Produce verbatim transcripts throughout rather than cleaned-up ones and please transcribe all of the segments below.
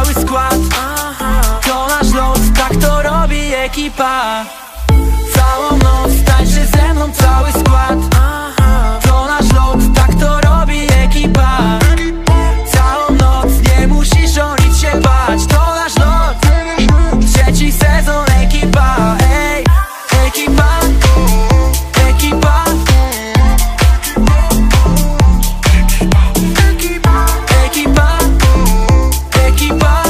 cały skład. To nasz lot, tak to robi ekipa. Całą noc tańczy ze mną cały skład. To nasz lot, tak to robi ekipa. Całą noc, nie musisz o nic się bać. To nasz lot, trzeci sezon ekipa. Ej, ekipa, ekipa, ekipa, ekipa, ekipa.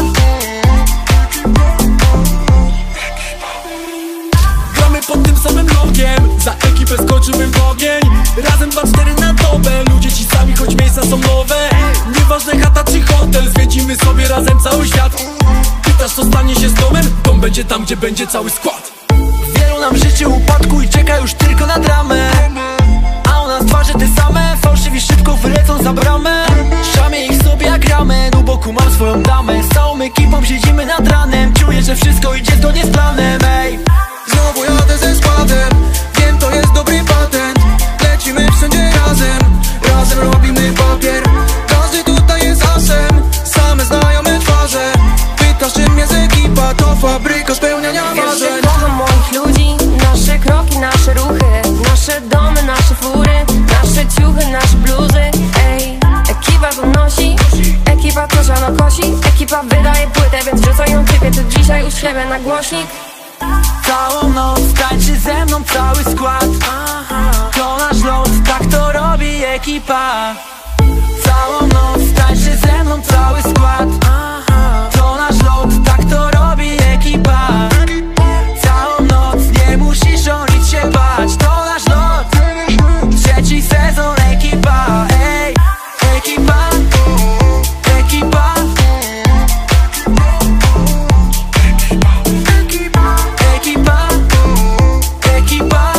Gramy pod tym samym logiem, za ekipę skoczymy w ogień. Razem dwa cztery na dobę, ludzie ci sami, choć miejsca są nowe. Nieważne chata czy hotel, zwiedzimy sobie razem cały świat. Pytasz, co stanie się z domem? Dom będzie tam, gdzie będzie cały skład. Wielu nam życzy upadku i czeka już tylko na dramę. A u nas twarze te same, fałszywi szybko wylecą za bramę. Szamie ich sobie jak ramen, u boku mam swoją damę. Z całą ekipą siedzimy nad ranem, czuję, że wszystko idzie zgodnie z planem. Ej, Znowu jadę ze składem, wiem, to jest dobry patent. Lecimy wszędzie razem, razem robimy papier. Każdy tutaj jest asem, same znajome twarze. Pytasz, czym jest ekipa, to fabryka spełniania Wiesz, marzeń. że kocham moich ludzi, nasze kroki, nasze ruchy, nasze domy, nasze fury, nasze ciuchy, nasze bluzy. Ej, ekipa to nosi, ekipa to żano kosi, ekipa wydaje płytę, więc rzucaj ją typie, to dzisiaj u siebie na głośnik. całą noc tańczy ze mną cały skład. To nasz lot, tak to robi ekipa. Całą noc tańczy ze mną cały skład. To nasz lot, tak to robi ekipa. Całą noc, nie musisz o nic się bać. To nasz lot, trzeci sezon ekipa. Ej, ekipa, ekipa, ekipa, ekipa, ekipa.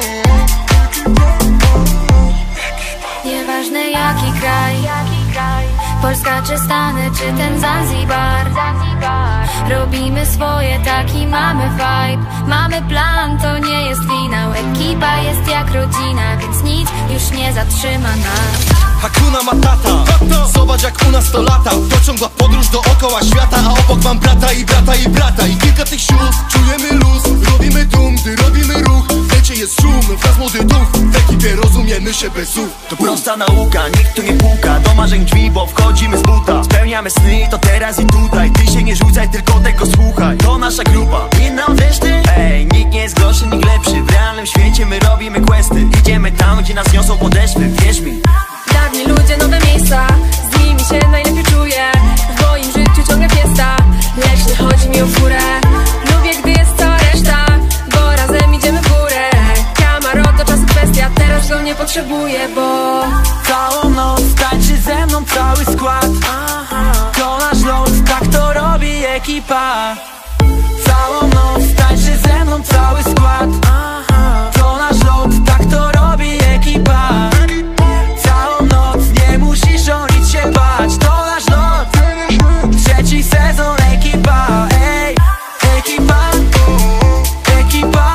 Nieważne jaki kraj, Polska czy Stany, czy ten Zanzibar. Robimy swoje, taki mamy vibe. Mamy plan, to nie jest finał. Ekipa jest jak rodzina, więc nic już nie zatrzyma nas. Hakuna Matata, zobacz jak u nas to lata. To ciągła podróż dookoła świata, a obok mam brata i brata i brata. I kilka tych sióstr, czujemy luz, robimy dum, gdy robimy ruch. W lecie jest szum, wraz młody duch. W ekipie rozumiemy się bez słów. To prosta nauka, nikt tu nie puka. Do marzeń drzwi, bo wchodzimy z buta. Spełniamy sny, to teraz i tutaj. Ty się nie rzucaj, tylko tego słuchaj. To nasza grupa, inna od reszty. Ej, nikt nie jest gorszy, nikt lepszy. W realnym świecie my robimy questy. Idziemy tam, gdzie nas niosą podeszwy, wierz mi. Dawni ludzie, nowe miejsca, z nimi się najlepiej czuję. W moim życiu ciągle fiesta, lecz nie chodzi mi o furę. Lubię, gdy jest cała reszta, bo razem idziemy w górę. Kamaro, to czasu kwestia, teraz go nie potrzebuję, bo Całą noc tańczy ze mną cały skład. To nasz lot, tak to robi ekipa. Całą noc tańczy ze mną cały skład. To nasz lot, tak to robi ekipa. Całą noc, nie musisz o nic się bać. To nasz lot, trzeci sezon ekipa. Ej, ekipa, ekipa,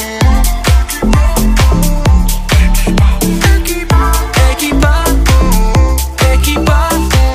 ekipa, ekipa, ekipa.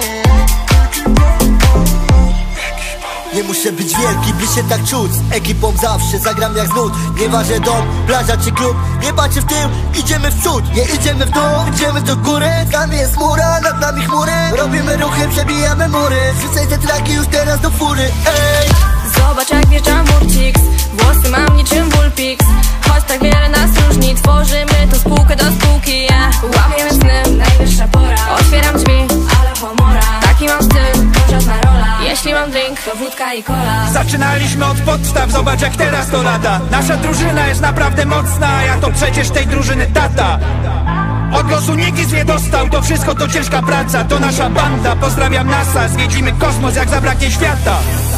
Nie muszę być wielki, by się tak czuć. Z ekipą zawsze zagram jak z nut. Nieważne dom, plaża czy klub, nie patrzę w tył, idziemy w przód. Nie idziemy w dół, idziemy do góry. Tam jest mura, nad nami chmury. Robimy ruchy, przebijamy mury. Zrzucaj te traki już teraz do fury. Ej, zobacz jak wjeżdża Murcix. Włosy mam niczym Bullpix. Choć tak wiele nas różni, tworzymy tą spółkę do spółki, yeah. Łamiemy sny, najwyższa pora. Otwieram drzwi, ale pomora. Taki mam styl, to żadna rola. Jeśli mam drink, to wódka i cola. Zaczynaliśmy od podstaw, zobacz jak teraz to lata. Nasza drużyna jest naprawdę mocna, ja to przecież tej drużyny tata. Od losu nikt nic nie dostał, to wszystko to ciężka praca. To nasza banda, pozdrawiam NASA. Zwiedzimy kosmos jak zabraknie świata.